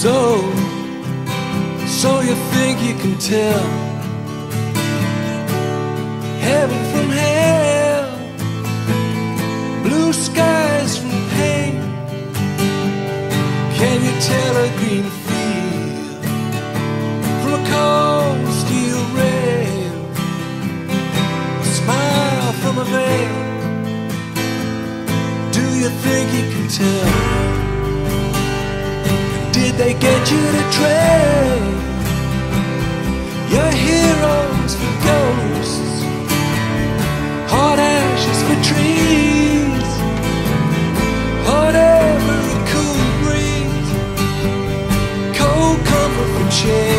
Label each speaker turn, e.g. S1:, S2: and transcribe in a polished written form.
S1: So you think you can tell heaven from hell, blue skies from pain? Can you tell a green field from a cold steel rail, a smile from a veil? Do you think you can tell? Did they get you to trade your heroes for ghosts, hot ashes for trees, whatever a cool breeze, cold comfort from shade?